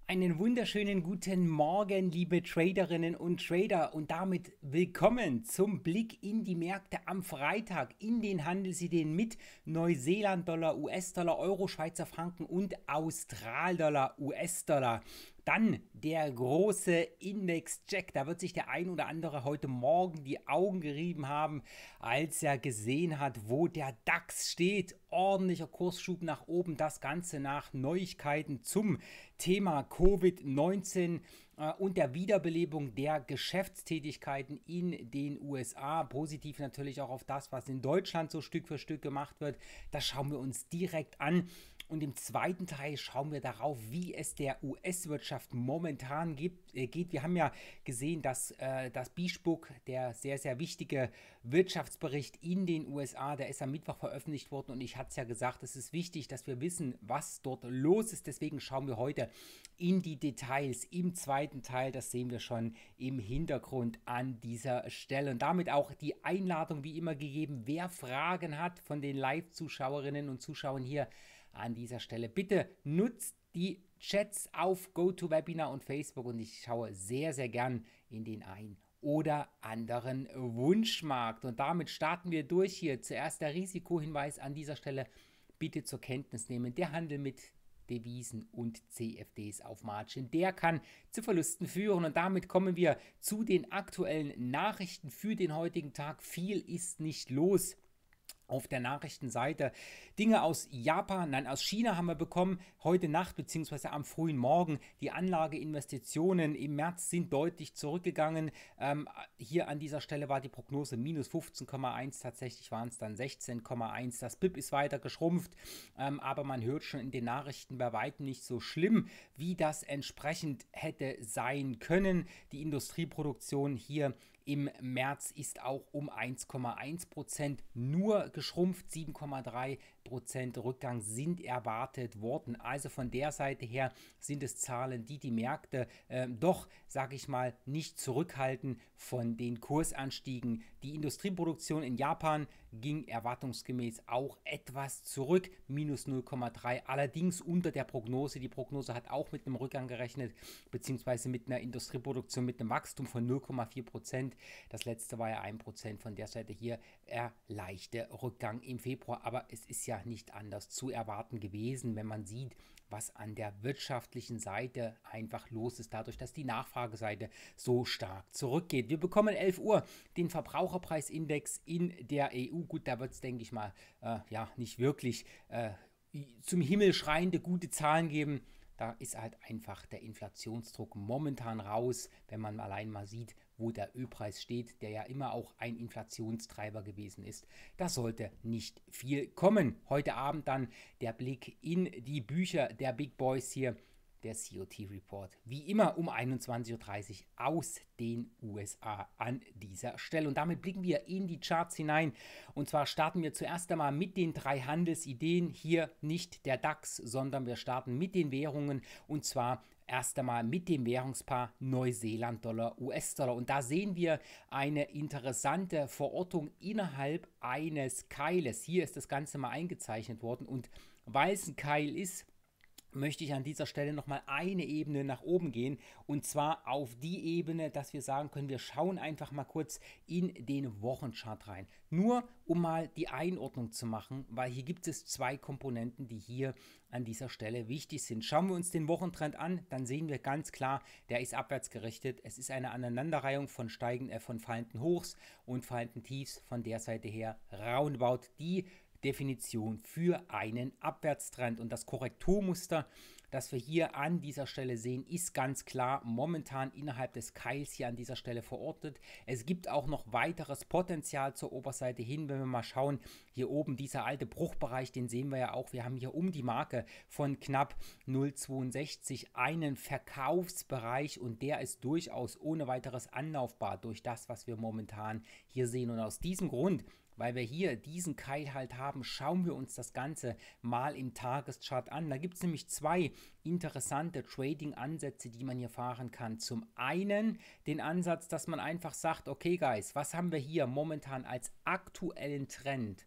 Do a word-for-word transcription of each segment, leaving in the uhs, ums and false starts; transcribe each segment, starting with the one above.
Einen wunderschönen guten Morgen, liebe Traderinnen und Trader, und damit willkommen zum Blick in die Märkte am Freitag in den Handelsideen mit Neuseeland-Dollar, U S-Dollar, Euro, Schweizer Franken und Australdollar, U S-Dollar. Dann der große Index-Check. Da wird sich der ein oder andere heute Morgen die Augen gerieben haben, als er gesehen hat, wo der DAX steht. Ordentlicher Kursschub nach oben. Das Ganze nach Neuigkeiten zum Thema Covid neunzehn äh, und der Wiederbelebung der Geschäftstätigkeiten in den U S A. Positiv natürlich auch auf das, was in Deutschland so Stück für Stück gemacht wird. Das schauen wir uns direkt an. Und im zweiten Teil schauen wir darauf, wie es der U S-Wirtschaft momentan gibt, äh, geht. Wir haben ja gesehen, dass äh, das Beige-Book, der sehr, sehr wichtige Wirtschaftsbericht in den U S A, der ist am Mittwoch veröffentlicht worden. Und ich hatte es ja gesagt, es ist wichtig, dass wir wissen, was dort los ist. Deswegen schauen wir heute in die Details im zweiten Teil. Das sehen wir schon im Hintergrund an dieser Stelle. Und damit auch die Einladung wie immer gegeben. Wer Fragen hat von den Live-Zuschauerinnen und Zuschauern hier an dieser Stelle, bitte nutzt die Chats auf GoToWebinar und Facebook und ich schaue sehr, sehr gern in den einen oder anderen Wunschmarkt. Und damit starten wir durch hier. Zuerst der Risikohinweis an dieser Stelle. Bitte zur Kenntnis nehmen, der Handel mit Devisen und C F Ds auf Margin, der kann zu Verlusten führen. Und damit kommen wir zu den aktuellen Nachrichten für den heutigen Tag. Viel ist nicht los auf der Nachrichtenseite. Dinge aus Japan, nein, aus China haben wir bekommen, heute Nacht bzw. am frühen Morgen. Die Anlageinvestitionen im März sind deutlich zurückgegangen. Ähm, hier an dieser Stelle war die Prognose minus fünfzehn Komma eins, tatsächlich waren es dann sechzehn Komma eins. Das B I P ist weiter geschrumpft, ähm, aber man hört schon in den Nachrichten bei weitem nicht so schlimm, wie das entsprechend hätte sein können. Die Industrieproduktion hier im März ist auch um eins Komma eins Prozent nur geschrumpft, sieben Komma drei Prozent Rückgang sind erwartet worden. Also von der Seite her sind es Zahlen, die die Märkte äh, doch, sage ich mal, nicht zurückhalten von den Kursanstiegen. Die Industrieproduktion in Japan ging erwartungsgemäß auch etwas zurück, minus null Komma drei, allerdings unter der Prognose. Die Prognose hat auch mit einem Rückgang gerechnet, beziehungsweise mit einer Industrieproduktion mit einem Wachstum von null Komma vier Prozent. Das letzte war ja ein Prozent, von der Seite hier eher leichter Rückgang im Februar, aber es ist ja nicht anders zu erwarten gewesen, wenn man sieht, was an der wirtschaftlichen Seite einfach los ist, dadurch, dass die Nachfrageseite so stark zurückgeht. Wir bekommen elf Uhr den Verbraucherpreisindex in der E U. Gut, da wird es, denke ich mal, äh, ja, nicht wirklich äh, zum Himmel schreiende gute Zahlen geben. Da ist halt einfach der Inflationsdruck momentan raus, wenn man allein mal sieht, wo der Ölpreis steht, der ja immer auch ein Inflationstreiber gewesen ist. Da sollte nicht viel kommen. Heute Abend dann der Blick in die Bücher der Big Boys hier. Der C O T-Report, wie immer um einundzwanzig Uhr dreißig aus den U S A an dieser Stelle. Und damit blicken wir in die Charts hinein. Und zwar starten wir zuerst einmal mit den drei Handelsideen. Hier nicht der DAX, sondern wir starten mit den Währungen. Und zwar erst einmal mit dem Währungspaar Neuseeland-Dollar, U S-Dollar. Und da sehen wir eine interessante Verortung innerhalb eines Keiles. Hier ist das Ganze mal eingezeichnet worden. Und weil es ein Keil ist, möchte ich an dieser Stelle nochmal eine Ebene nach oben gehen, und zwar auf die Ebene, dass wir sagen können, wir schauen einfach mal kurz in den Wochenchart rein. Nur um mal die Einordnung zu machen, weil hier gibt es zwei Komponenten, die hier an dieser Stelle wichtig sind. Schauen wir uns den Wochentrend an, dann sehen wir ganz klar, der ist abwärts gerichtet. Es ist eine Aneinanderreihung von steigen, äh, von fallenden Hochs und fallenden Tiefs, von der Seite her roundabout die Definition für einen Abwärtstrend. Und das Korrekturmuster, das wir hier an dieser Stelle sehen, ist ganz klar momentan innerhalb des Keils hier an dieser Stelle verortet. Es gibt auch noch weiteres Potenzial zur Oberseite hin, wenn wir mal schauen, hier oben dieser alte Bruchbereich, den sehen wir ja auch, wir haben hier um die Marke von knapp null Komma zweiundsechzig einen Verkaufsbereich, und der ist durchaus ohne weiteres anlaufbar durch das, was wir momentan hier sehen. Und aus diesem Grund, weil wir hier diesen Keil halt haben, schauen wir uns das Ganze mal im Tageschart an. Da gibt es nämlich zwei interessante Trading-Ansätze, die man hier fahren kann. Zum einen den Ansatz, dass man einfach sagt, okay Guys, was haben wir hier momentan als aktuellen Trend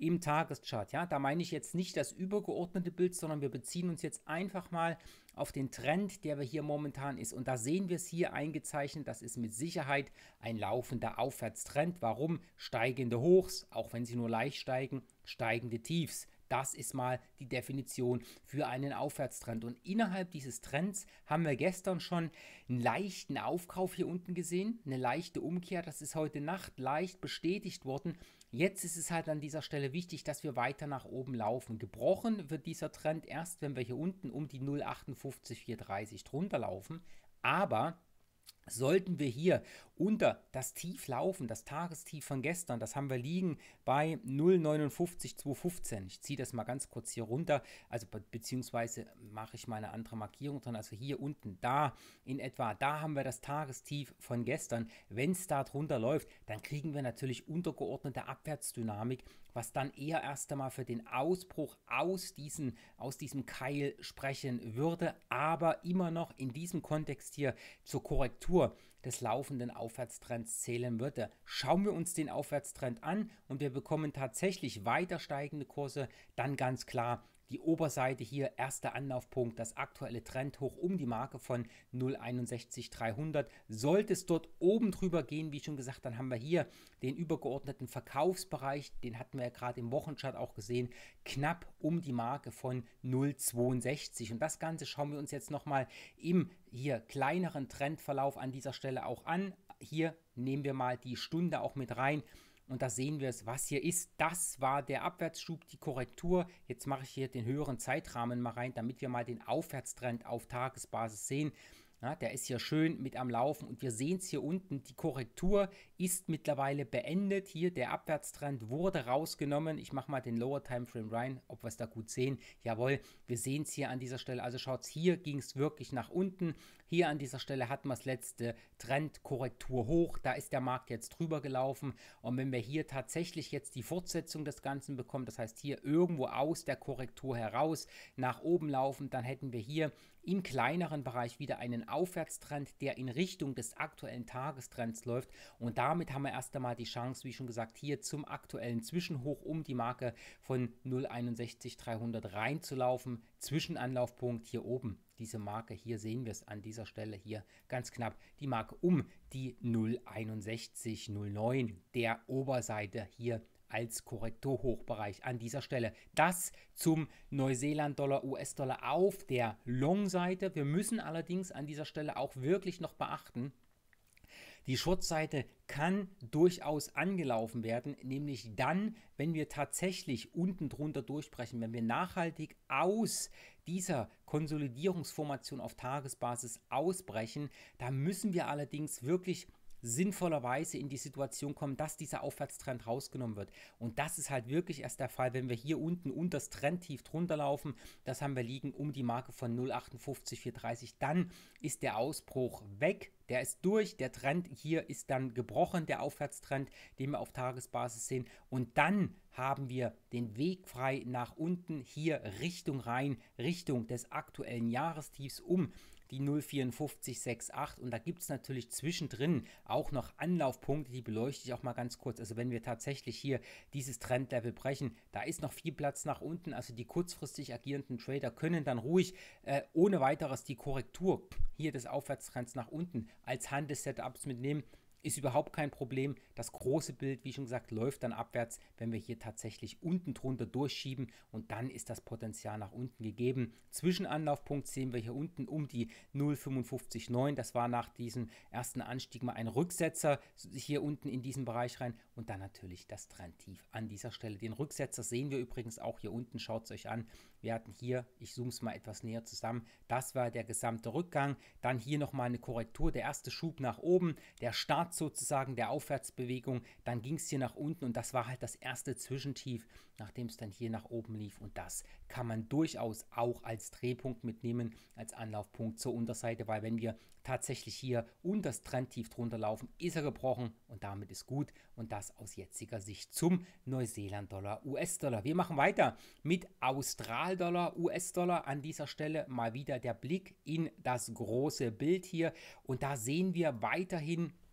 im Tageschart. Ja, da meine ich jetzt nicht das übergeordnete Bild, sondern wir beziehen uns jetzt einfach mal auf den Trend, der wir hier momentan ist. Und da sehen wir es hier eingezeichnet. Das ist mit Sicherheit ein laufender Aufwärtstrend. Warum? Steigende Hochs, auch wenn sie nur leicht steigen, steigende Tiefs. Das ist mal die Definition für einen Aufwärtstrend. Und innerhalb dieses Trends haben wir gestern schon einen leichten Aufkauf hier unten gesehen, eine leichte Umkehr. Das ist heute Nacht leicht bestätigt worden. Jetzt ist es halt an dieser Stelle wichtig, dass wir weiter nach oben laufen. Gebrochen wird dieser Trend erst, wenn wir hier unten um die null Komma achtundfünfzig vierhundertdreißig drunter laufen. Aber sollten wir hier unter das Tief laufen, das Tagestief von gestern, das haben wir liegen bei null Komma neunundfünfzig zweihundertfünfzehn. Ich ziehe das mal ganz kurz hier runter, also be beziehungsweise mache ich mal eine andere Markierung dran, also hier unten, da in etwa, da haben wir das Tagestief von gestern. Wenn es da drunter läuft, dann kriegen wir natürlich untergeordnete Abwärtsdynamik, was dann eher erst einmal für den Ausbruch aus, diesen, aus diesem Keil sprechen würde, aber immer noch in diesem Kontext hier zur Korrektur des laufenden Aufwärtstrends zählen würde. Schauen wir uns den Aufwärtstrend an und wir bekommen tatsächlich weiter steigende Kurse, dann ganz klar die Oberseite hier, erster Anlaufpunkt, das aktuelle Trendhoch um die Marke von null Komma einundsechzig dreihundert. Sollte es dort oben drüber gehen, wie schon gesagt, dann haben wir hier den übergeordneten Verkaufsbereich, den hatten wir ja gerade im Wochenchart auch gesehen, knapp um die Marke von null Komma zweiundsechzig. Und das Ganze schauen wir uns jetzt nochmal im hier kleineren Trendverlauf an dieser Stelle auch an. Hier nehmen wir mal die Stunde auch mit rein. Und da sehen wir es, was hier ist. Das war der Abwärtsschub, die Korrektur. Jetzt mache ich hier den höheren Zeitrahmen mal rein, damit wir mal den Aufwärtstrend auf Tagesbasis sehen. Ja, der ist hier schön mit am Laufen und wir sehen es hier unten, die Korrektur ist mittlerweile beendet. Hier der Abwärtstrend wurde rausgenommen. Ich mache mal den Lower Timeframe rein, ob wir es da gut sehen. Jawohl, wir sehen es hier an dieser Stelle. Also schaut, hier ging es wirklich nach unten. Hier an dieser Stelle hatten wir das letzte Trendkorrektur hoch. Da ist der Markt jetzt drüber gelaufen. Und wenn wir hier tatsächlich jetzt die Fortsetzung des Ganzen bekommen, das heißt hier irgendwo aus der Korrektur heraus nach oben laufen, dann hätten wir hier im kleineren Bereich wieder einen Aufwärtstrend, der in Richtung des aktuellen Tagestrends läuft. Und damit haben wir erst einmal die Chance, wie schon gesagt, hier zum aktuellen Zwischenhoch um die Marke von null Komma einundsechzig dreihundert reinzulaufen. Zwischenanlaufpunkt hier oben. Diese Marke, hier sehen wir es an dieser Stelle hier ganz knapp, die Marke um die null Komma einundsechzig null neun der Oberseite hier als Korrekturhochbereich an dieser Stelle. Das zum Neuseeland-Dollar, U S-Dollar auf der Long-Seite. Wir müssen allerdings an dieser Stelle auch wirklich noch beachten, die Short-Seite kann durchaus angelaufen werden, nämlich dann, wenn wir tatsächlich unten drunter durchbrechen, wenn wir nachhaltig aus dieser Konsolidierungsformation auf Tagesbasis ausbrechen. Da müssen wir allerdings wirklich sinnvollerweise in die Situation kommen, dass dieser Aufwärtstrend rausgenommen wird. Und das ist halt wirklich erst der Fall, wenn wir hier unten unter das Trendtief drunter laufen. Das haben wir liegen um die Marke von null Komma achtundfünfzig vierhundertdreißig. Dann ist der Ausbruch weg. Der ist durch. Der Trend hier ist dann gebrochen, der Aufwärtstrend, den wir auf Tagesbasis sehen. Und dann haben wir den Weg frei nach unten hier Richtung rein, Richtung des aktuellen Jahrestiefs um die null Komma vierundfünfzig achtzig und da gibt es natürlich zwischendrin auch noch Anlaufpunkte, die beleuchte ich auch mal ganz kurz. Also wenn wir tatsächlich hier dieses Trendlevel brechen, da ist noch viel Platz nach unten, also die kurzfristig agierenden Trader können dann ruhig äh, ohne weiteres die Korrektur hier des Aufwärtstrends nach unten als Handelssetups mitnehmen. Ist überhaupt kein Problem. Das große Bild, wie schon gesagt, läuft dann abwärts, wenn wir hier tatsächlich unten drunter durchschieben und dann ist das Potenzial nach unten gegeben. Zwischenanlaufpunkt sehen wir hier unten um die null Komma fünfundfünfzig neun. Das war nach diesem ersten Anstieg mal ein Rücksetzer hier unten in diesen Bereich rein und dann natürlich das Trendtief an dieser Stelle. Den Rücksetzer sehen wir übrigens auch hier unten. Schaut es euch an. Wir hatten hier, ich zoome es mal etwas näher zusammen, das war der gesamte Rückgang. Dann hier nochmal eine Korrektur, der erste Schub nach oben, der Start sozusagen der Aufwärtsbewegung, dann ging es hier nach unten und das war halt das erste Zwischentief, nachdem es dann hier nach oben lief und das kann man durchaus auch als Drehpunkt mitnehmen, als Anlaufpunkt zur Unterseite, weil wenn wir tatsächlich hier unter das Trendtief drunter laufen, ist er gebrochen und damit ist gut und das aus jetziger Sicht zum Neuseeland-Dollar, U S-Dollar. Wir machen weiter mit Austral-Dollar, U S-Dollar. An dieser Stelle mal wieder der Blick in das große Bild hier und da sehen wir weiterhin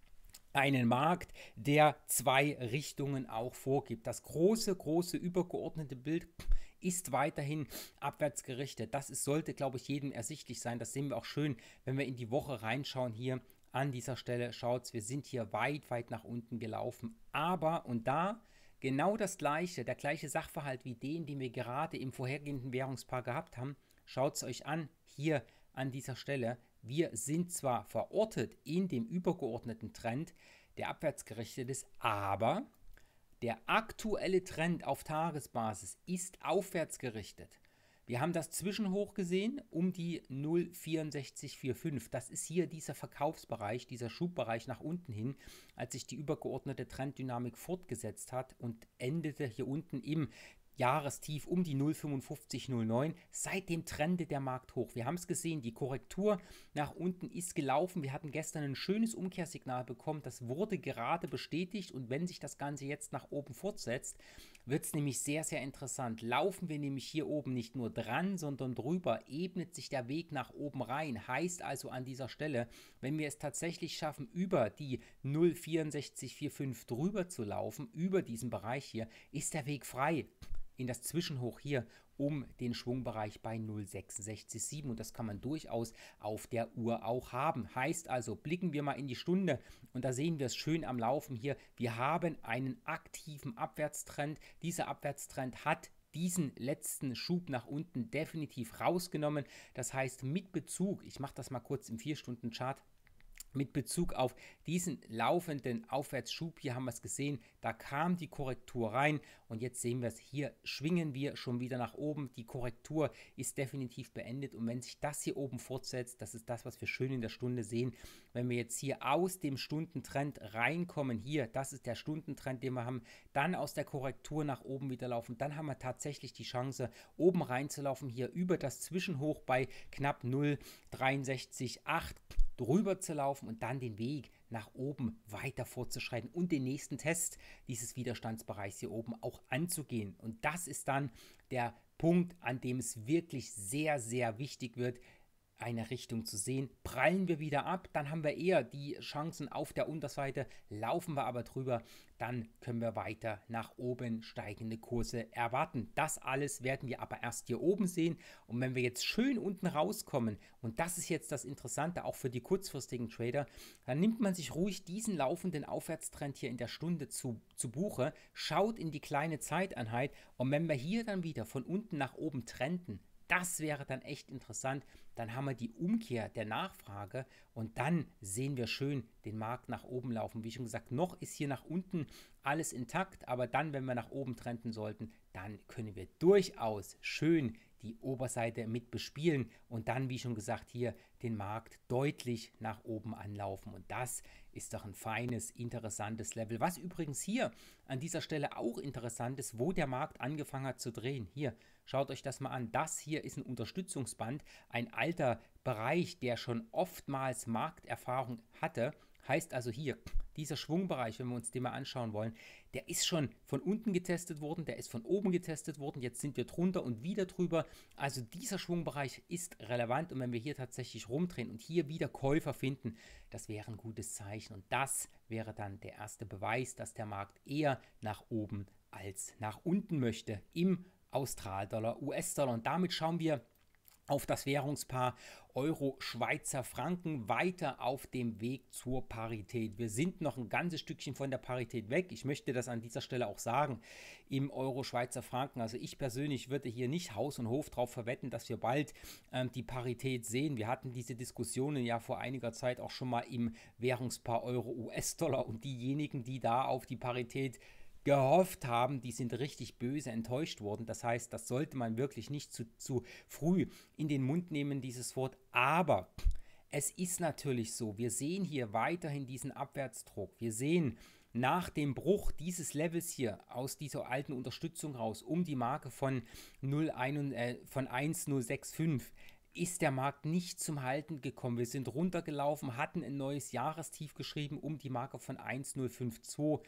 einen Markt, der zwei Richtungen auch vorgibt. Das große, große übergeordnete Bild ist weiterhin abwärts gerichtet. Das ist, sollte, glaube ich, jedem ersichtlich sein. Das sehen wir auch schön, wenn wir in die Woche reinschauen hier. An dieser Stelle schaut, wir sind hier weit, weit nach unten gelaufen. Aber, und da genau das gleiche, der gleiche Sachverhalt wie den, den wir gerade im vorhergehenden Währungspaar gehabt haben. Schaut es euch an, hier an dieser Stelle. Wir sind zwar verortet in dem übergeordneten Trend, der abwärts gerichtet ist, aber der aktuelle Trend auf Tagesbasis ist aufwärts gerichtet. Wir haben das Zwischenhoch gesehen um die null Komma vier sechs vier fünf. Das ist hier dieser Verkaufsbereich, dieser Schubbereich nach unten hin, als sich die übergeordnete Trenddynamik fortgesetzt hat und endete hier unten im Jahrestief um die null Komma fünfundfünfzig null neun. Seitdem trendet der Markt hoch. Wir haben es gesehen, die Korrektur nach unten ist gelaufen. Wir hatten gestern ein schönes Umkehrsignal bekommen. Das wurde gerade bestätigt und wenn sich das Ganze jetzt nach oben fortsetzt, wird es nämlich sehr, sehr interessant. Laufen wir nämlich hier oben nicht nur dran, sondern drüber, ebnet sich der Weg nach oben rein. Heißt also an dieser Stelle, wenn wir es tatsächlich schaffen, über die null Komma sechs vier vier fünf drüber zu laufen, über diesen Bereich hier, ist der Weg frei in das Zwischenhoch hier um den Schwungbereich bei null Komma sechs sechs sieben und das kann man durchaus auf der Uhr auch haben. Heißt also, blicken wir mal in die Stunde und da sehen wir es schön am Laufen hier. Wir haben einen aktiven Abwärtstrend. Dieser Abwärtstrend hat diesen letzten Schub nach unten definitiv rausgenommen. Das heißt, mit Bezug, ich mache das mal kurz im vier Stunden Chart, mit Bezug auf diesen laufenden Aufwärtsschub, hier haben wir es gesehen, da kam die Korrektur rein und jetzt sehen wir es, hier schwingen wir schon wieder nach oben. Die Korrektur ist definitiv beendet und wenn sich das hier oben fortsetzt, das ist das, was wir schön in der Stunde sehen, wenn wir jetzt hier aus dem Stundentrend reinkommen, hier, das ist der Stundentrend, den wir haben, dann aus der Korrektur nach oben wieder laufen, dann haben wir tatsächlich die Chance, oben reinzulaufen, hier über das Zwischenhoch bei knapp null Komma sechs drei acht drüber zu laufen und dann den Weg nach oben weiter fortzuschreiten und den nächsten Test dieses Widerstandsbereichs hier oben auch anzugehen. Und das ist dann der Punkt, an dem es wirklich sehr, sehr wichtig wird, eine Richtung zu sehen. Prallen wir wieder ab, dann haben wir eher die Chancen auf der Unterseite. Laufen wir aber drüber, dann können wir weiter nach oben steigende Kurse erwarten. Das alles werden wir aber erst hier oben sehen. Und wenn wir jetzt schön unten rauskommen, und das ist jetzt das Interessante auch für die kurzfristigen Trader, dann nimmt man sich ruhig diesen laufenden Aufwärtstrend hier in der Stunde zu, zu Buche, schaut in die kleine Zeiteinheit und wenn wir hier dann wieder von unten nach oben trenden, das wäre dann echt interessant. Dann haben wir die Umkehr der Nachfrage und dann sehen wir schön den Markt nach oben laufen. Wie schon gesagt, noch ist hier nach unten alles intakt, aber dann, wenn wir nach oben trenden sollten, dann können wir durchaus schön die Oberseite mit bespielen und dann, wie schon gesagt, hier den Markt deutlich nach oben anlaufen. Und das ist doch ein feines, interessantes Level. Was übrigens hier an dieser Stelle auch interessant ist, wo der Markt angefangen hat zu drehen. Hier, schaut euch das mal an. Das hier ist ein Unterstützungsband, ein alter Bereich, der schon oftmals Markterfahrung hatte. Heißt also hier, dieser Schwungbereich, wenn wir uns den mal anschauen wollen, der ist schon von unten getestet worden, der ist von oben getestet worden, jetzt sind wir drunter und wieder drüber. Also dieser Schwungbereich ist relevant und wenn wir hier tatsächlich rumdrehen und hier wieder Käufer finden, das wäre ein gutes Zeichen und das wäre dann der erste Beweis, dass der Markt eher nach oben als nach unten möchte im Australdollar, U S-Dollar und damit schauen wir auf das Währungspaar Euro-Schweizer Franken weiter auf dem Weg zur Parität. Wir sind noch ein ganzes Stückchen von der Parität weg. Ich möchte das an dieser Stelle auch sagen, im Euro-Schweizer Franken. Also ich persönlich würde hier nicht Haus und Hof drauf verwetten, dass wir bald ähm, die Parität sehen. Wir hatten diese Diskussionen ja vor einiger Zeit auch schon mal im Währungspaar Euro-U S-Dollar und diejenigen, die da auf die Parität gehofft haben, die sind richtig böse enttäuscht worden. Das heißt, das sollte man wirklich nicht zu, zu früh in den Mund nehmen, dieses Wort. Aber es ist natürlich so, wir sehen hier weiterhin diesen Abwärtsdruck. Wir sehen nach dem Bruch dieses Levels hier aus dieser alten Unterstützung raus, um die Marke von, null Komma eins null sechs fünf, ist der Markt nicht zum Halten gekommen. Wir sind runtergelaufen, hatten ein neues Jahrestief geschrieben um die Marke von eins Komma null fünf zwei.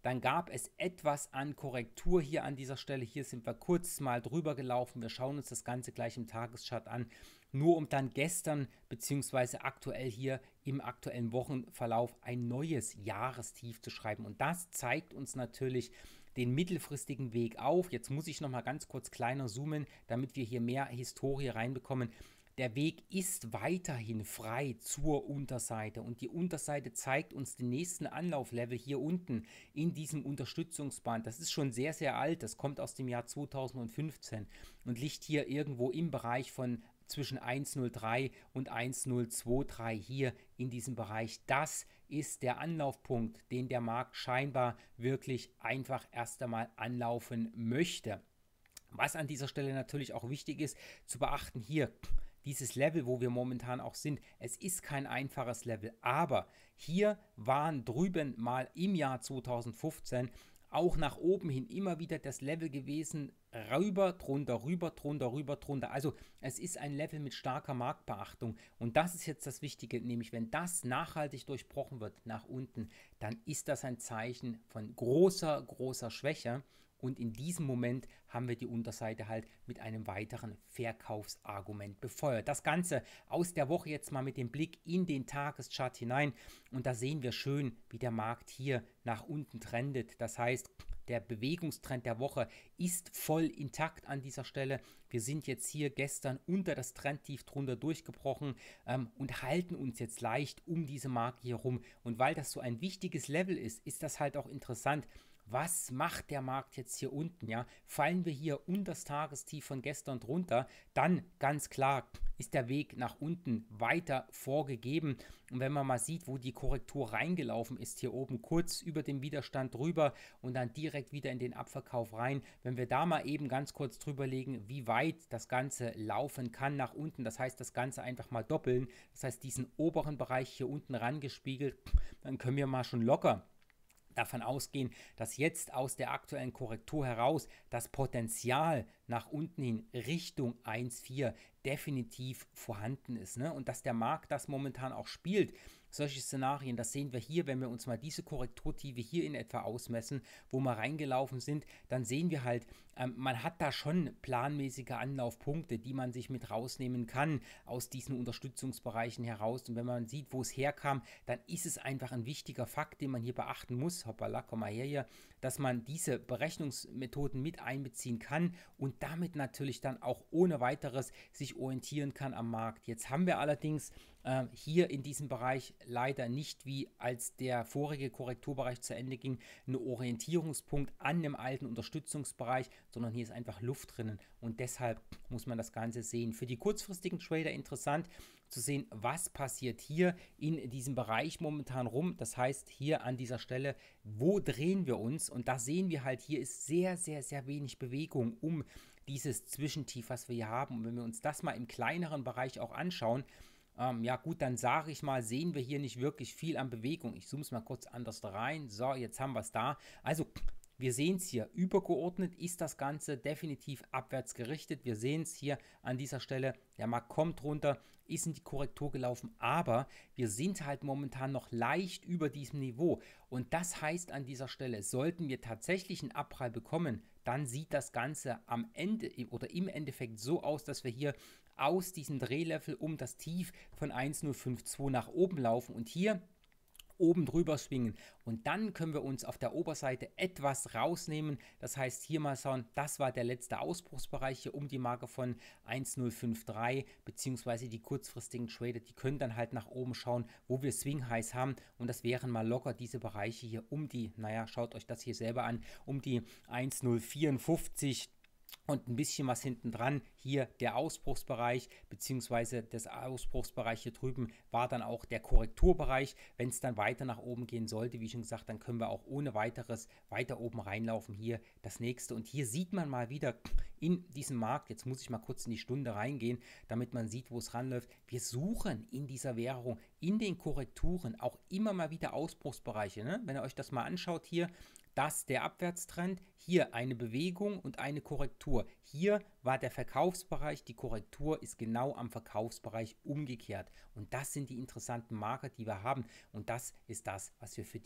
Dann gab es etwas an Korrektur hier an dieser Stelle. Hier sind wir kurz mal drüber gelaufen. Wir schauen uns das Ganze gleich im Tageschart an. Nur um dann gestern bzw. aktuell hier im aktuellen Wochenverlauf ein neues Jahrestief zu schreiben. Und das zeigt uns natürlich den mittelfristigen Weg auf. Jetzt muss ich nochmal ganz kurz kleiner zoomen, damit wir hier mehr Historie reinbekommen. Der Weg ist weiterhin frei zur Unterseite und die Unterseite zeigt uns den nächsten Anlauflevel hier unten in diesem Unterstützungsband. Das ist schon sehr, sehr alt, das kommt aus dem Jahr zweitausendfünfzehn und liegt hier irgendwo im Bereich von zwischen eins Komma null drei und eins Komma null zwei drei hier in diesem Bereich. Das ist der Anlaufpunkt, den der Markt scheinbar wirklich einfach erst einmal anlaufen möchte. Was an dieser Stelle natürlich auch wichtig ist zu beachten hier, dieses Level, wo wir momentan auch sind, es ist kein einfaches Level, aber hier waren drüben mal im Jahr zweitausendfünfzehn auch nach oben hin immer wieder das Level gewesen, rüber, drunter, rüber, drunter, rüber, drunter. Also es ist ein Level mit starker Marktbeachtung und das ist jetzt das Wichtige, nämlich wenn das nachhaltig durchbrochen wird nach unten, dann ist das ein Zeichen von großer, großer Schwäche. Und in diesem Moment haben wir die Unterseite halt mit einem weiteren Verkaufsargument befeuert. Das Ganze aus der Woche jetzt mal mit dem Blick in den Tageschart hinein. Und da sehen wir schön, wie der Markt hier nach unten trendet. Das heißt, der Bewegungstrend der Woche ist voll intakt an dieser Stelle. Wir sind jetzt hier gestern unter das Trendtief drunter durchgebrochen ähm, und halten uns jetzt leicht um diese Marke hier rum. Und weil das so ein wichtiges Level ist, ist das halt auch interessant. Was macht der Markt jetzt hier unten? Ja? Fallen wir hier unter das Tagestief von gestern drunter, dann ganz klar ist der Weg nach unten weiter vorgegeben. Und wenn man mal sieht, wo die Korrektur reingelaufen ist, hier oben kurz über dem Widerstand drüber und dann direkt wieder in den Abverkauf rein, wenn wir da mal eben ganz kurz drüber legen, wie weit das Ganze laufen kann nach unten, das heißt das Ganze einfach mal doppeln, das heißt diesen oberen Bereich hier unten rangespiegelt, dann können wir mal schon locker davon ausgehen, dass jetzt aus der aktuellen Korrektur heraus das Potenzial nach unten hin Richtung eins Komma vier definitiv vorhanden ist, ne? Und dass der Markt das momentan auch spielt. Solche Szenarien, das sehen wir hier, wenn wir uns mal diese Korrekturtiefe hier in etwa ausmessen, wo wir reingelaufen sind, dann sehen wir halt, ähm, man hat da schon planmäßige Anlaufpunkte, die man sich mit rausnehmen kann aus diesen Unterstützungsbereichen heraus. Und wenn man sieht, wo es herkam, dann ist es einfach ein wichtiger Fakt, den man hier beachten muss, hoppala, komm mal her hier, dass man diese Berechnungsmethoden mit einbeziehen kann und damit natürlich dann auch ohne weiteres sich orientieren kann am Markt. Jetzt haben wir allerdings äh, hier in diesem Bereich leider nicht, wie als der vorige Korrekturbereich zu Ende ging, einen Orientierungspunkt an einem alten Unterstützungsbereich, sondern hier ist einfach Luft drinnen und deshalb muss man das Ganze sehen. Für die kurzfristigen Trader interessant zu sehen, was passiert hier in diesem Bereich momentan rum. Das heißt, hier an dieser Stelle, wo drehen wir uns? Und da sehen wir halt, hier ist sehr, sehr, sehr wenig Bewegung um dieses Zwischentief, was wir hier haben. Und wenn wir uns das mal im kleineren Bereich auch anschauen, ähm, ja gut, dann sage ich mal, sehen wir hier nicht wirklich viel an Bewegung. Ich zoome es mal kurz anders rein. So, jetzt haben wir es da. Also, wir sehen es hier, übergeordnet ist das Ganze definitiv abwärts gerichtet. Wir sehen es hier an dieser Stelle, der Markt kommt runter, ist in die Korrektur gelaufen, aber wir sind halt momentan noch leicht über diesem Niveau. Und das heißt an dieser Stelle, sollten wir tatsächlich einen Abprall bekommen, dann sieht das Ganze am Ende oder im Endeffekt so aus, dass wir hier aus diesem Drehlevel um das Tief von eins Komma null fünf zwei nach oben laufen und hier oben drüber schwingen und dann können wir uns auf der Oberseite etwas rausnehmen. Das heißt, hier mal schauen, das war der letzte Ausbruchsbereich hier um die Marke von eins Komma null fünf drei, beziehungsweise die kurzfristigen Trader, die können dann halt nach oben schauen, wo wir Swing Highs haben und das wären mal locker diese Bereiche hier um die, naja, schaut euch das hier selber an, um die eins Komma null vierundfünfzig und ein bisschen was hinten dran, hier der Ausbruchsbereich, beziehungsweise das Ausbruchsbereich hier drüben war dann auch der Korrekturbereich. Wenn es dann weiter nach oben gehen sollte, wie schon gesagt, dann können wir auch ohne weiteres weiter oben reinlaufen. Hier das nächste und hier sieht man mal wieder in diesem Markt, jetzt muss ich mal kurz in die Stunde reingehen, damit man sieht, wo es ranläuft. Wir suchen in dieser Währung, in den Korrekturen auch immer mal wieder Ausbruchsbereiche, ne? Wenn ihr euch das mal anschaut hier, das der Abwärtstrend, hier eine Bewegung und eine Korrektur. Hier war der Verkaufsbereich, die Korrektur ist genau am Verkaufsbereich umgekehrt. Und das sind die interessanten Marker, die wir haben. Und das ist das, was wir für die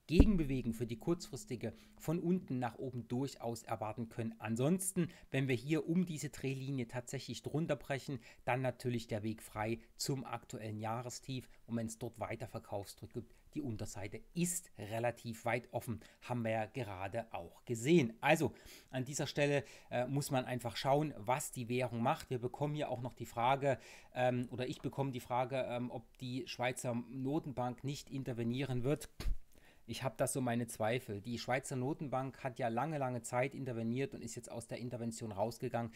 Gegenbewegung für die kurzfristige von unten nach oben durchaus erwarten können. Ansonsten, wenn wir hier um diese Drehlinie tatsächlich drunter brechen, dann natürlich der Weg frei zum aktuellen Jahrestief. Und wenn es dort weiter Verkaufsdruck gibt, die Unterseite ist relativ weit offen, haben wir ja gerade auch gesehen. Also an dieser Stelle äh, muss man einfach schauen, was die Währung macht. Wir bekommen hier auch noch die Frage, ähm, oder ich bekomme die Frage, ähm, ob die Schweizer Notenbank nicht intervenieren wird. Ich habe da so meine Zweifel. Die Schweizer Notenbank hat ja lange, lange Zeit interveniert und ist jetzt aus der Intervention rausgegangen.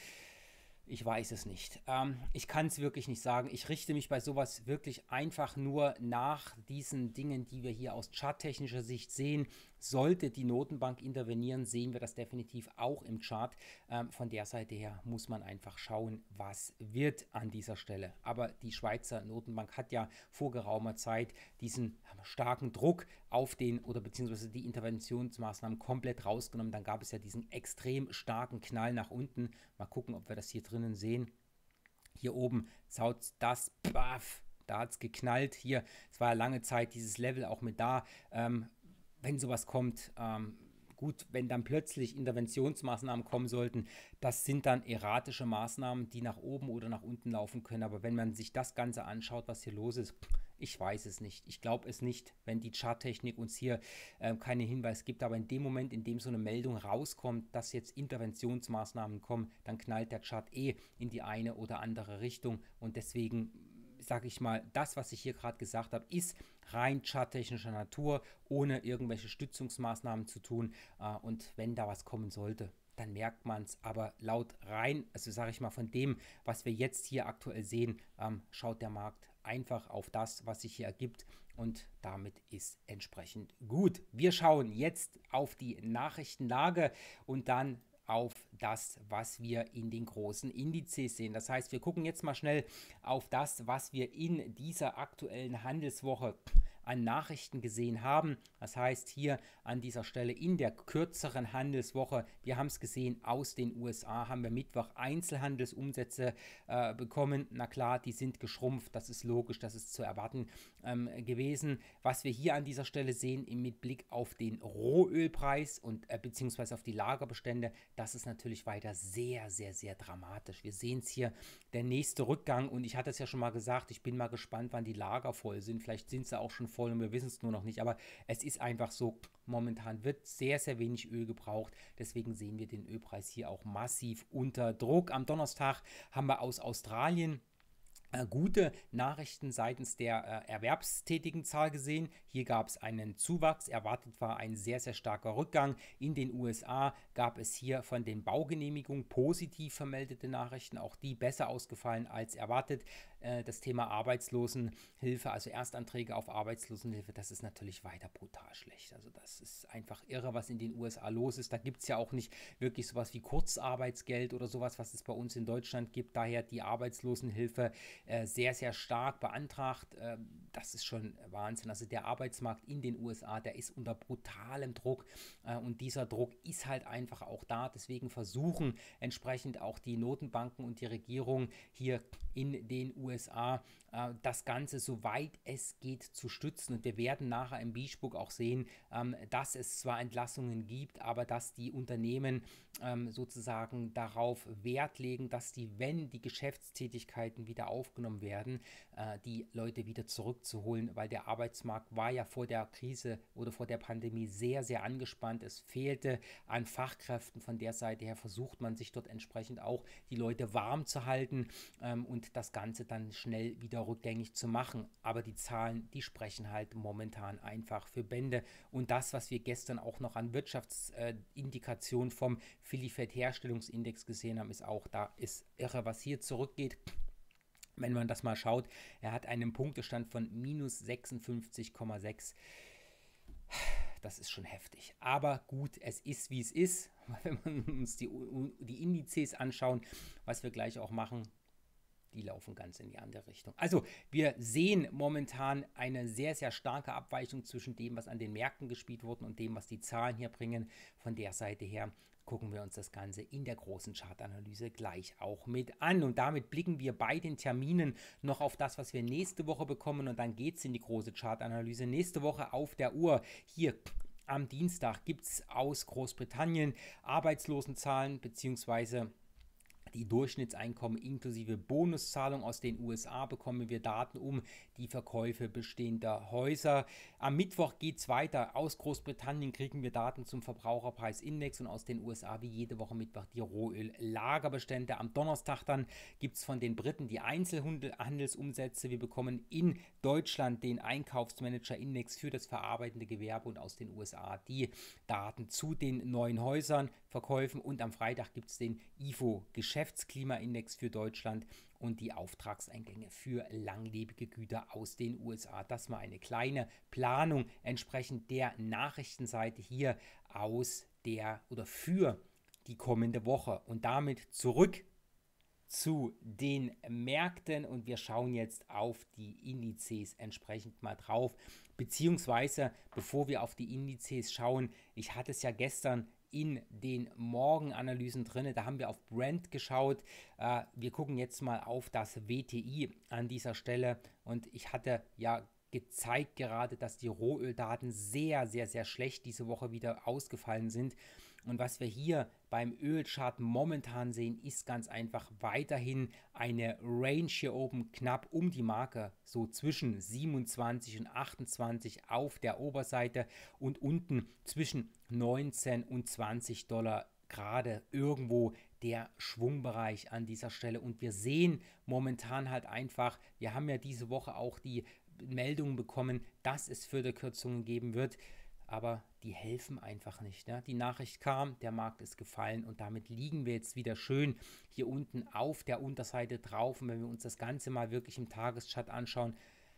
Ich weiß es nicht. Ähm, ich kann es wirklich nicht sagen. Ich richte mich bei sowas wirklich einfach nur nach diesen Dingen, die wir hier aus charttechnischer Sicht sehen. Sollte die Notenbank intervenieren, sehen wir das definitiv auch im Chart. Ähm, von der Seite her muss man einfach schauen, was wird an dieser Stelle. Aber die Schweizer Notenbank hat ja vor geraumer Zeit diesen starken Druck auf den oder beziehungsweise die Interventionsmaßnahmen komplett rausgenommen. Dann gab es ja diesen extrem starken Knall nach unten. Mal gucken, ob wir das hier drinnen sehen. Hier oben saut das, baff, da hat es geknallt. Hier, es war ja lange Zeit dieses Level auch mit da. Ähm, wenn sowas kommt, ähm, gut, wenn dann plötzlich Interventionsmaßnahmen kommen sollten, das sind dann erratische Maßnahmen, die nach oben oder nach unten laufen können. Aber wenn man sich das Ganze anschaut, was hier los ist, ich weiß es nicht. Ich glaube es nicht, wenn die Charttechnik uns hier äh, keinen Hinweis gibt. Aber in dem Moment, in dem so eine Meldung rauskommt, dass jetzt Interventionsmaßnahmen kommen, dann knallt der Chart eh in die eine oder andere Richtung. Und deswegen sage ich mal, das, was ich hier gerade gesagt habe, ist rein charttechnischer Natur, ohne irgendwelche Stützungsmaßnahmen zu tun. Äh, und wenn da was kommen sollte, dann merkt man es. Aber laut rein, also sage ich mal, von dem, was wir jetzt hier aktuell sehen, ähm, schaut der Markt einfach auf das, was sich hier ergibt. Und damit ist entsprechend gut. Wir schauen jetzt auf die Nachrichtenlage und dann auf das, was wir in den großen Indizes sehen. Das heißt, wir gucken jetzt mal schnell auf das, was wir in dieser aktuellen Handelswoche an Nachrichten gesehen haben. Das heißt, hier an dieser Stelle in der kürzeren Handelswoche, wir haben es gesehen, aus den U S A haben wir Mittwoch Einzelhandelsumsätze äh, bekommen. Na klar, die sind geschrumpft, das ist logisch, das ist zu erwarten ähm, gewesen. Was wir hier an dieser Stelle sehen, mit Blick auf den Rohölpreis und äh, beziehungsweise auf die Lagerbestände, das ist natürlich weiter sehr, sehr, sehr dramatisch. Wir sehen es hier, der nächste Rückgang, und ich hatte es ja schon mal gesagt, ich bin mal gespannt, wann die Lager voll sind. Vielleicht sind sie auch schon voll und wir wissen es nur noch nicht, aber es ist einfach so, momentan wird sehr, sehr wenig Öl gebraucht, deswegen sehen wir den Ölpreis hier auch massiv unter Druck. Am Donnerstag haben wir aus Australien Äh, gute Nachrichten seitens der äh, erwerbstätigen Zahl gesehen. Hier gab es einen Zuwachs, erwartet war ein sehr, sehr starker Rückgang. In den U S A gab es hier von den Baugenehmigungen positiv vermeldete Nachrichten, auch die besser ausgefallen als erwartet. Äh, das Thema Arbeitslosenhilfe, also Erstanträge auf Arbeitslosenhilfe, das ist natürlich weiter brutal schlecht. Also das ist einfach irre, was in den U S A los ist. Da gibt es ja auch nicht wirklich sowas wie Kurzarbeitsgeld oder sowas, was es bei uns in Deutschland gibt. Daher die Arbeitslosenhilfe sehr, sehr stark beantragt. Das ist schon Wahnsinn. Also der Arbeitsmarkt in den U S A, der ist unter brutalem Druck und dieser Druck ist halt einfach auch da. Deswegen versuchen entsprechend auch die Notenbanken und die Regierung hier in den U S A das Ganze, soweit es geht, zu stützen. Und wir werden nachher im Beachbook auch sehen, dass es zwar Entlassungen gibt, aber dass die Unternehmen sozusagen darauf Wert legen, dass die, wenn die Geschäftstätigkeiten wieder aufgenommen werden, die Leute wieder zurückzuholen, weil der Arbeitsmarkt war ja vor der Krise oder vor der Pandemie sehr, sehr angespannt. Es fehlte an Fachkräften. Von der Seite her versucht man sich dort entsprechend auch die Leute warm zu halten und das Ganze dann schnell wieder rückgängig zu machen. Aber die Zahlen, die sprechen halt momentan einfach für Bände. Und das, was wir gestern auch noch an Wirtschaftsindikationen vom Philly-Fed-Herstellungsindex gesehen haben, ist auch, da ist irre, was hier zurückgeht. Wenn man das mal schaut, er hat einen Punktestand von minus sechsundfünfzig Komma sechs. Das ist schon heftig. Aber gut, es ist, wie es ist. Wenn wir uns die, die Indizes anschauen, was wir gleich auch machen, die laufen ganz in die andere Richtung. Also wir sehen momentan eine sehr, sehr starke Abweichung zwischen dem, was an den Märkten gespielt wurde und dem, was die Zahlen hier bringen. Von der Seite her gucken wir uns das Ganze in der großen Chartanalyse gleich auch mit an. Und damit blicken wir bei den Terminen noch auf das, was wir nächste Woche bekommen. Und dann geht es in die große Chartanalyse. Nächste Woche auf der Uhr hier am Dienstag gibt es aus Großbritannien Arbeitslosenzahlen bzw. die Durchschnittseinkommen inklusive Bonuszahlung. Aus den U S A bekommen wir Daten um die Verkäufe bestehender Häuser. Am Mittwoch geht es weiter. Aus Großbritannien kriegen wir Daten zum Verbraucherpreisindex und aus den U S A wie jede Woche Mittwoch die Rohöl-Lagerbestände. Am Donnerstag dann gibt es von den Briten die Einzelhandelsumsätze. Wir bekommen in Deutschland den Einkaufsmanager-Index für das verarbeitende Gewerbe und aus den U S A die Daten zu den neuen Häusern, Verkäufen und am Freitag gibt es den I F O-Geschäftsklimaindex für Deutschland und die Auftragseingänge für langlebige Güter aus den U S A. Das war eine kleine Planung entsprechend der Nachrichtenseite hier aus der oder für die kommende Woche. Und damit zurück zu den Märkten und wir schauen jetzt auf die Indizes entsprechend mal drauf. Beziehungsweise, bevor wir auf die Indizes schauen, ich hatte es ja gestern in den Morgenanalysen drin. Da haben wir auf Brent geschaut. Äh, wir gucken jetzt mal auf das W T I an dieser Stelle. Und ich hatte ja gezeigt gerade, dass die Rohöldaten sehr, sehr, sehr schlecht diese Woche wieder ausgefallen sind. Und was wir hier beim Ölchart momentan sehen, ist ganz einfach weiterhin eine Range hier oben knapp um die Marke, so zwischen siebenundzwanzig und achtundzwanzig auf der Oberseite und unten zwischen neunzehn und zwanzig Dollar gerade irgendwo der Schwungbereich an dieser Stelle. Und wir sehen momentan halt einfach, wir haben ja diese Woche auch die Meldungen bekommen, dass es Förderkürzungen geben wird. Aber die helfen einfach nicht. Ne? Die Nachricht kam, der Markt ist gefallen und damit liegen wir jetzt wieder schön hier unten auf der Unterseite drauf. Und wenn wir uns das Ganze mal wirklich im Tageschart anschauen,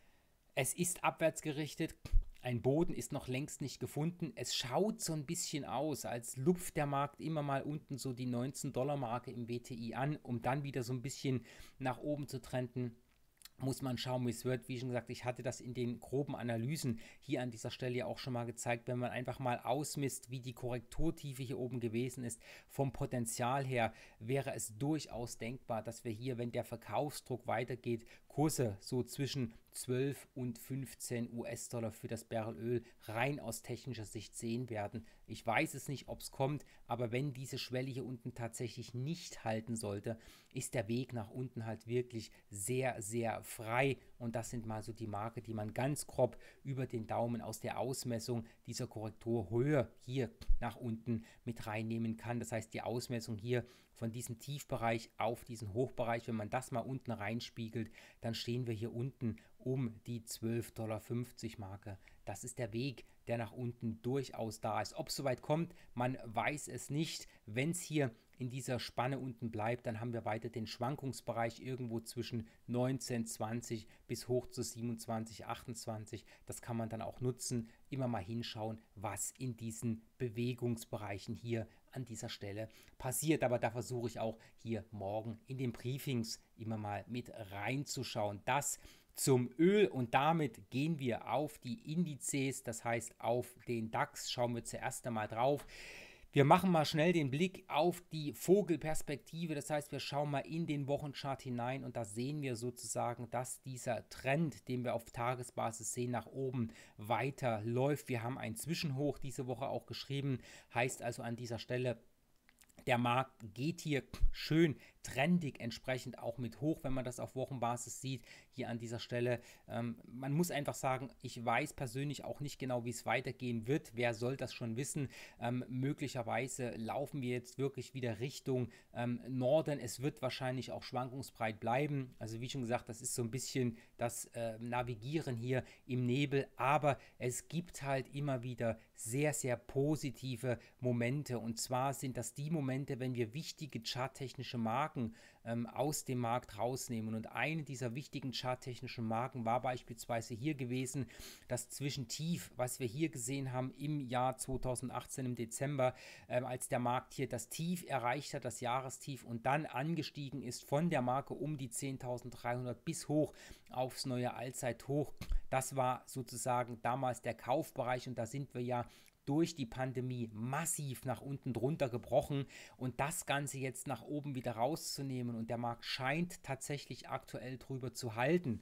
es ist abwärts gerichtet. Ein Boden ist noch längst nicht gefunden. Es schaut so ein bisschen aus, als lupft der Markt immer mal unten so die neunzehn Dollar Marke im W T I an, um dann wieder so ein bisschen nach oben zu trenden. Muss man schauen, wie es wird. Wie schon gesagt, ich hatte das in den groben Analysen hier an dieser Stelle ja auch schon mal gezeigt. Wenn man einfach mal ausmisst, wie die Korrekturtiefe hier oben gewesen ist, vom Potenzial her wäre es durchaus denkbar, dass wir hier, wenn der Verkaufsdruck weitergeht, Kurse so zwischen zwölf und fünfzehn U S-Dollar für das Barrel Öl rein aus technischer Sicht sehen werden. Ich weiß es nicht, ob es kommt, aber wenn diese Schwelle hier unten tatsächlich nicht halten sollte, ist der Weg nach unten halt wirklich sehr, sehr frei. Und das sind mal so die Marke, die man ganz grob über den Daumen aus der Ausmessung dieser Korrekturhöhe hier nach unten mit reinnehmen kann. Das heißt, die Ausmessung hier von diesem Tiefbereich auf diesen Hochbereich, wenn man das mal unten reinspiegelt, dann stehen wir hier unten um die zwölf Komma fünfzig Dollar Marke. Das ist der Weg, der nach unten durchaus da ist. Ob es soweit kommt, man weiß es nicht. Wenn es hier in dieser Spanne unten bleibt, dann haben wir weiter den Schwankungsbereich irgendwo zwischen neunzehn, zwanzig bis hoch zu siebenundzwanzig, achtundzwanzig. Das kann man dann auch nutzen, immer mal hinschauen, was in diesen Bewegungsbereichen hier an dieser Stelle passiert. Aber da versuche ich auch hier morgen in den Briefings immer mal mit reinzuschauen. Das zum Öl und damit gehen wir auf die Indizes, das heißt auf den DAX, schauen wir zuerst einmal drauf. Wir machen mal schnell den Blick auf die Vogelperspektive, das heißt, wir schauen mal in den Wochenchart hinein und da sehen wir sozusagen, dass dieser Trend, den wir auf Tagesbasis sehen, nach oben weiter läuft. Wir haben ein Zwischenhoch diese Woche auch geschrieben, heißt also an dieser Stelle, der Markt geht hier schön trendig entsprechend auch mit hoch, wenn man das auf Wochenbasis sieht, hier an dieser Stelle. Ähm, man muss einfach sagen, ich weiß persönlich auch nicht genau, wie es weitergehen wird. Wer soll das schon wissen? Ähm, möglicherweise laufen wir jetzt wirklich wieder Richtung ähm, Norden. Es wird wahrscheinlich auch schwankungsbreit bleiben. Also wie schon gesagt, das ist so ein bisschen das äh, Navigieren hier im Nebel, aber es gibt halt immer wieder sehr, sehr positive Momente und zwar sind das die Momente, wenn wir wichtige charttechnische Marken ähm, aus dem Markt rausnehmen. Und eine dieser wichtigen charttechnischen Marken war beispielsweise hier gewesen, das Zwischentief, was wir hier gesehen haben im Jahr zweitausendachtzehn im Dezember, ähm, als der Markt hier das Tief erreicht hat, das Jahrestief und dann angestiegen ist von der Marke um die zehntausenddreihundert bis hoch aufs neue Allzeithoch. Das war sozusagen damals der Kaufbereich und da sind wir ja durch die Pandemie massiv nach unten drunter gebrochen und das Ganze jetzt nach oben wieder rauszunehmen und der Markt scheint tatsächlich aktuell drüber zu halten.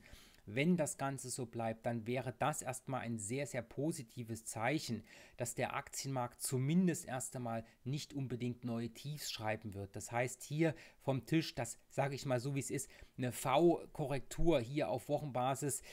Wenn das Ganze so bleibt, dann wäre das erstmal ein sehr, sehr positives Zeichen, dass der Aktienmarkt zumindest erst einmal nicht unbedingt neue Tiefs schreiben wird. Das heißt, hier vom Tisch, das sage ich mal so, wie es ist, eine V-Korrektur hier auf Wochenbasis.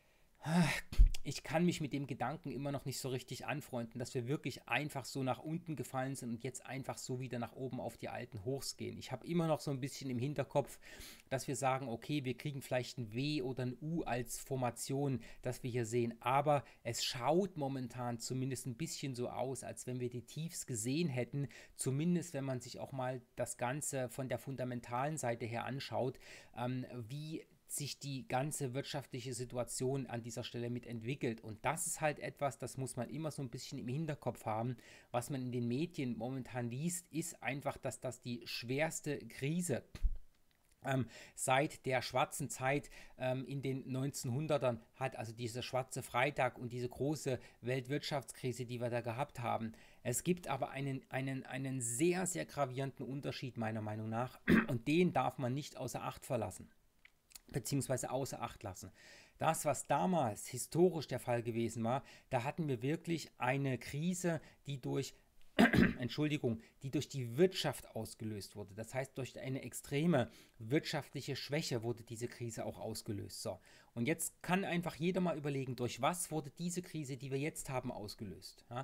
Ich kann mich mit dem Gedanken immer noch nicht so richtig anfreunden, dass wir wirklich einfach so nach unten gefallen sind und jetzt einfach so wieder nach oben auf die alten Hochs gehen. Ich habe immer noch so ein bisschen im Hinterkopf, dass wir sagen, okay, wir kriegen vielleicht ein W oder ein U als Formation, das wir hier sehen, aber es schaut momentan zumindest ein bisschen so aus, als wenn wir die Tiefs gesehen hätten, zumindest wenn man sich auch mal das Ganze von der fundamentalen Seite her anschaut, ähm, wie sich die ganze wirtschaftliche Situation an dieser Stelle mitentwickelt. Und das ist halt etwas, das muss man immer so ein bisschen im Hinterkopf haben. Was man in den Medien momentan liest, ist einfach, dass das die schwerste Krise ähm, seit der schwarzen Zeit ähm, in den neunzehnhundertern hat, also dieser schwarze Freitag und diese große Weltwirtschaftskrise, die wir da gehabt haben. Es gibt aber einen, einen, einen sehr, sehr gravierenden Unterschied meiner Meinung nach und den darf man nicht außer Acht verlassen, beziehungsweise außer Acht lassen. Das, was damals historisch der Fall gewesen war, da hatten wir wirklich eine Krise, die durch, Entschuldigung, die durch die Wirtschaft ausgelöst wurde. Das heißt, durch eine extreme wirtschaftliche Schwäche wurde diese Krise auch ausgelöst. So. Und jetzt kann einfach jeder mal überlegen, durch was wurde diese Krise, die wir jetzt haben, ausgelöst. Ja?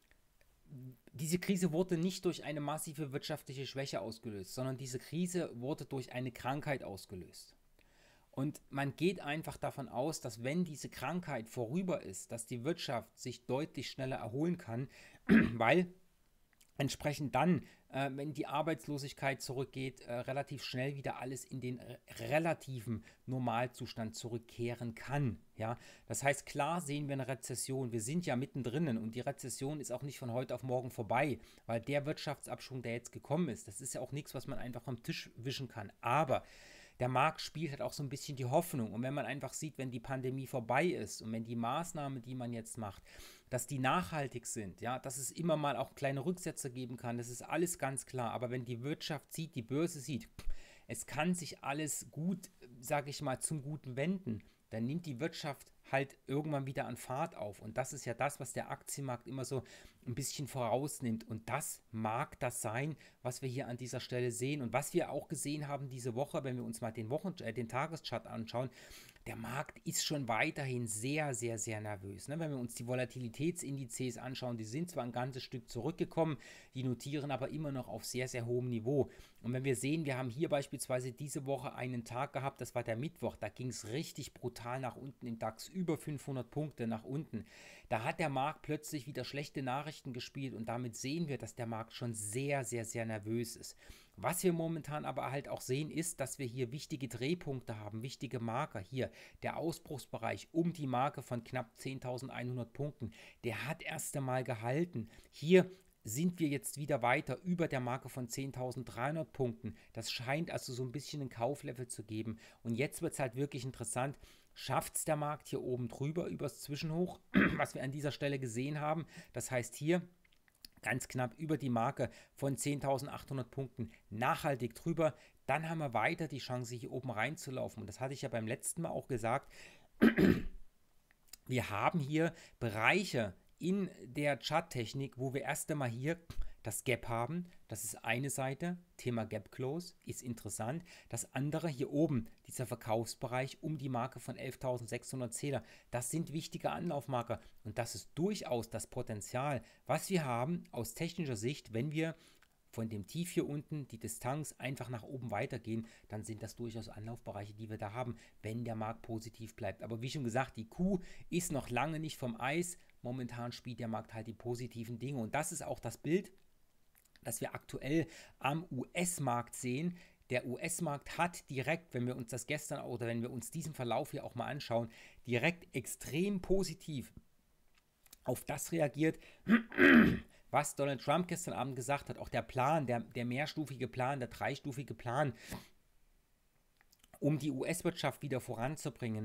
Diese Krise wurde nicht durch eine massive wirtschaftliche Schwäche ausgelöst, sondern diese Krise wurde durch eine Krankheit ausgelöst. Und man geht einfach davon aus, dass wenn diese Krankheit vorüber ist, dass die Wirtschaft sich deutlich schneller erholen kann, weil entsprechend dann, äh, wenn die Arbeitslosigkeit zurückgeht, äh, relativ schnell wieder alles in den äh, relativen Normalzustand zurückkehren kann. Ja? Das heißt, klar sehen wir eine Rezession, wir sind ja mittendrin und die Rezession ist auch nicht von heute auf morgen vorbei, weil der Wirtschaftsabschwung, der jetzt gekommen ist, das ist ja auch nichts, was man einfach vom Tisch wischen kann. Aber der Markt spielt halt auch so ein bisschen die Hoffnung. Und wenn man einfach sieht, wenn die Pandemie vorbei ist und wenn die Maßnahmen, die man jetzt macht, dass die nachhaltig sind, ja, dass es immer mal auch kleine Rücksätze geben kann, das ist alles ganz klar. Aber wenn die Wirtschaft sieht, die Börse sieht, es kann sich alles gut, sage ich mal, zum Guten wenden, dann nimmt die Wirtschaft halt irgendwann wieder an Fahrt auf. Und das ist ja das, was der Aktienmarkt immer so ein bisschen vorausnimmt. Und das mag das sein, was wir hier an dieser Stelle sehen. Und was wir auch gesehen haben diese Woche, wenn wir uns mal den Wochen-, äh, den Tageschart anschauen, der Markt ist schon weiterhin sehr, sehr, sehr nervös. Ne? Wenn wir uns die Volatilitätsindizes anschauen, die sind zwar ein ganzes Stück zurückgekommen, die notieren aber immer noch auf sehr, sehr hohem Niveau. Und wenn wir sehen, wir haben hier beispielsweise diese Woche einen Tag gehabt, das war der Mittwoch, da ging es richtig brutal nach unten im DAX, über fünfhundert Punkte nach unten. Da hat der Markt plötzlich wieder schlechte Nachrichten gespielt und damit sehen wir, dass der Markt schon sehr, sehr, sehr nervös ist. Was wir momentan aber halt auch sehen, ist, dass wir hier wichtige Drehpunkte haben, wichtige Marker. Hier der Ausbruchsbereich um die Marke von knapp zehntausendeinhundert Punkten, der hat erst einmal gehalten. Hier sind wir jetzt wieder weiter über der Marke von zehntausenddreihundert Punkten. Das scheint also so ein bisschen ein Kauflevel zu geben. Und jetzt wird es halt wirklich interessant. Schafft es der Markt hier oben drüber übers Zwischenhoch, was wir an dieser Stelle gesehen haben. Das heißt hier ganz knapp über die Marke von zehntausendachthundert Punkten nachhaltig drüber. Dann haben wir weiter die Chance, hier oben reinzulaufen. Und das hatte ich ja beim letzten Mal auch gesagt. Wir haben hier Bereiche in der Charttechnik, wo wir erst einmal hier das Gap haben. Das ist eine Seite, Thema Gap Close, ist interessant. Das andere hier oben, dieser Verkaufsbereich um die Marke von elftausendsechshundert Zähler, das sind wichtige Anlaufmarker und das ist durchaus das Potenzial, was wir haben aus technischer Sicht, wenn wir von dem Tief hier unten die Distanz einfach nach oben weitergehen, dann sind das durchaus Anlaufbereiche, die wir da haben, wenn der Markt positiv bleibt. Aber wie schon gesagt, die Kuh ist noch lange nicht vom Eis. Momentan spielt der Markt halt die positiven Dinge und das ist auch das Bild, das wir aktuell am U S-Markt sehen. Der U S-Markt hat direkt, wenn wir uns das gestern oder wenn wir uns diesen Verlauf hier auch mal anschauen, direkt extrem positiv auf das reagiert, was Donald Trump gestern Abend gesagt hat. Auch der Plan, der, der mehrstufige Plan, der dreistufige Plan, um die U S-Wirtschaft wieder voranzubringen,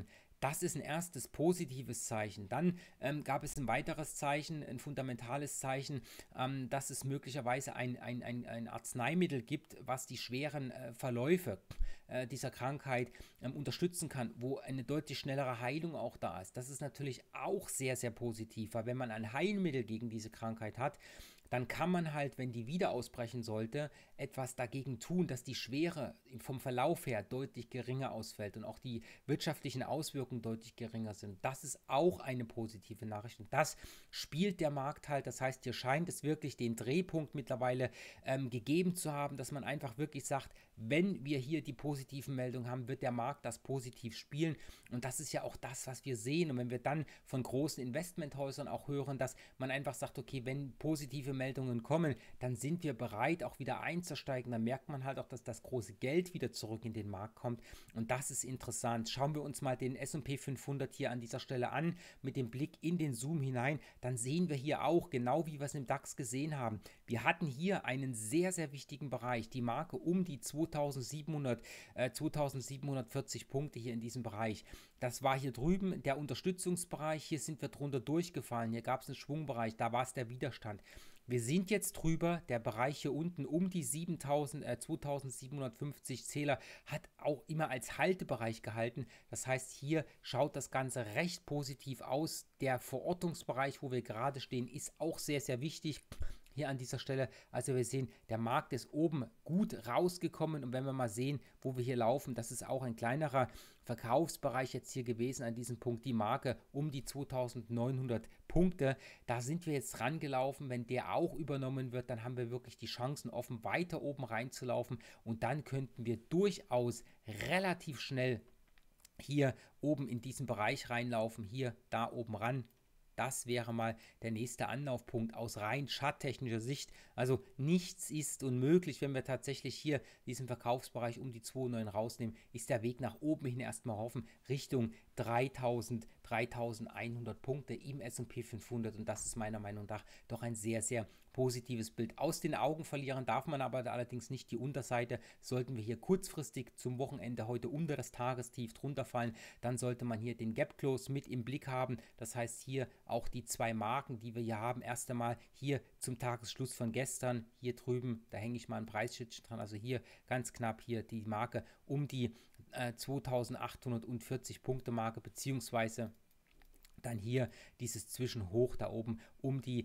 Das ist ein erstes positives Zeichen. Dann ähm, gab es ein weiteres Zeichen, ein fundamentales Zeichen, ähm, dass es möglicherweise ein, ein, ein, ein Arzneimittel gibt, was die schweren äh, Verläufe äh, dieser Krankheit ähm, unterstützen kann, wo eine deutlich schnellere Heilung auch da ist. Das ist natürlich auch sehr, sehr positiv, weil wenn man ein Heilmittel gegen diese Krankheit hat, dann kann man halt, wenn die wieder ausbrechen sollte, etwas dagegen tun, dass die Schwere vom Verlauf her deutlich geringer ausfällt und auch die wirtschaftlichen Auswirkungen deutlich geringer sind. Das ist auch eine positive Nachricht und das spielt der Markt halt. Das heißt, hier scheint es wirklich den Drehpunkt mittlerweile ähm, gegeben zu haben, dass man einfach wirklich sagt, wenn wir hier die positiven Meldungen haben, wird der Markt das positiv spielen und das ist ja auch das, was wir sehen. Und wenn wir dann von großen Investmenthäusern auch hören, dass man einfach sagt, okay, wenn positive Meldungen kommen, dann sind wir bereit, auch wieder einzusteigen. Dann merkt man halt auch, dass das große Geld wieder zurück in den Markt kommt und das ist interessant. Schauen wir uns mal den S und P fünfhundert hier an dieser Stelle an, mit dem Blick in den Zoom hinein, dann sehen wir hier auch, genau wie wir es im DAX gesehen haben, wir hatten hier einen sehr, sehr wichtigen Bereich, die Marke um die zweitausendsiebenhundert, äh, zweitausendsiebenhundertvierzig Punkte hier in diesem Bereich. Das war hier drüben der Unterstützungsbereich, hier sind wir drunter durchgefallen, hier gab es einen Schwungbereich, da war es der Widerstand. Wir sind jetzt drüber, der Bereich hier unten um die siebentausend, äh, zweitausendsiebenhundertfünfzig Zähler hat auch immer als Haltebereich gehalten. Das heißt, hier schaut das Ganze recht positiv aus. Der Verortungsbereich, wo wir gerade stehen, ist auch sehr, sehr wichtig. Hier an dieser Stelle, also wir sehen, der Markt ist oben gut rausgekommen und wenn wir mal sehen, wo wir hier laufen, das ist auch ein kleinerer Verkaufsbereich jetzt hier gewesen an diesem Punkt, die Marke um die zweitausendneunhundert Punkte, da sind wir jetzt rangelaufen, wenn der auch übernommen wird, dann haben wir wirklich die Chancen offen, weiter oben reinzulaufen und dann könnten wir durchaus relativ schnell hier oben in diesen Bereich reinlaufen, hier, da oben ran. Das wäre mal der nächste Anlaufpunkt aus rein charttechnischer Sicht. Also nichts ist unmöglich, wenn wir tatsächlich hier diesen Verkaufsbereich um die zwei Komma neun rausnehmen, ist der Weg nach oben hin erstmal offen Richtung dreitausend, dreitausendeinhundert Punkte im S und P fünfhundert und das ist meiner Meinung nach doch ein sehr, sehr positives Bild. Aus den Augen verlieren darf man aber allerdings nicht die Unterseite. Sollten wir hier kurzfristig zum Wochenende heute unter das Tagestief drunter fallen, dann sollte man hier den Gap Close mit im Blick haben. Das heißt hier auch die zwei Marken, die wir hier haben, erst einmal hier zum Tagesschluss von gestern, hier drüben, da hänge ich mal ein Preisschild dran, also hier ganz knapp hier die Marke um die äh, zweitausendachthundertvierzig Punkte Marke, beziehungsweise dann hier dieses Zwischenhoch da oben um die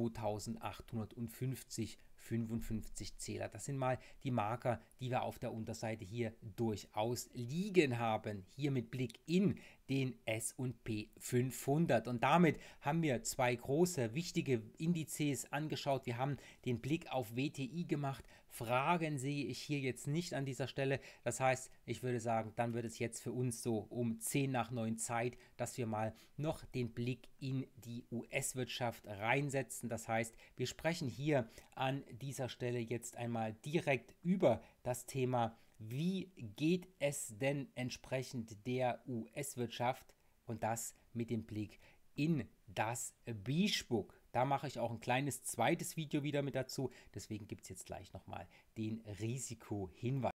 zweitausendachthundertfünfzig, fünfundfünfzig Zähler. Das sind mal die Marker, die wir auf der Unterseite hier durchaus liegen haben. Hier mit Blick in den S und P fünfhundert. Und damit haben wir zwei große, wichtige Indizes angeschaut. Wir haben den Blick auf W T I gemacht. Fragen sehe ich hier jetzt nicht an dieser Stelle. Das heißt, ich würde sagen, dann wird es jetzt für uns so um zehn nach neun Zeit, dass wir mal noch den Blick in die U S-Wirtschaft reinsetzen. Das heißt, wir sprechen hier an dieser Stelle jetzt einmal direkt über das Thema, wie geht es denn entsprechend der U S-Wirtschaft und das mit dem Blick in das Beige-Book. Da mache ich auch ein kleines zweites Video wieder mit dazu, deswegen gibt es jetzt gleich nochmal den Risikohinweis.